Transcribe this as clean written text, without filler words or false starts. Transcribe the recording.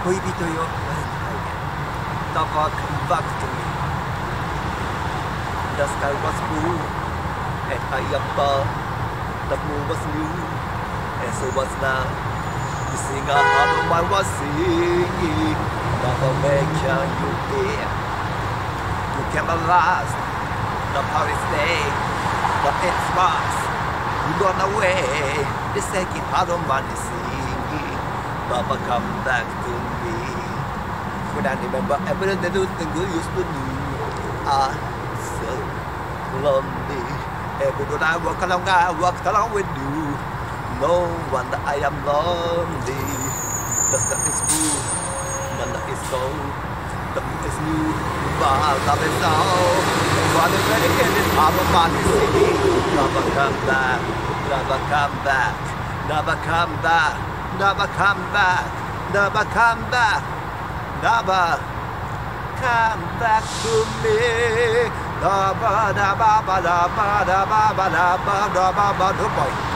恋人よ我に帰れ Never come back to me. The sky was blue and high above. The moon was new and so was now. You sing a heart of mine was singing. Never make can you hear. You came at last. The Paris day. The end was. You gone away. The second heart of mine is singing. Never come back to me. When I remember every little thing you used to do, I'm so lonely. Every day I walked along with you. No wonder I am lonely. The sky is blue, the night is cold, the moon is new, but love is old. What is ready in this heart of mine is singing. Never come back, never come back, never come back, never come back, never come back. Never come back to me. Da ba da ba ba da ba da ba ba da ba da ba ba da ba.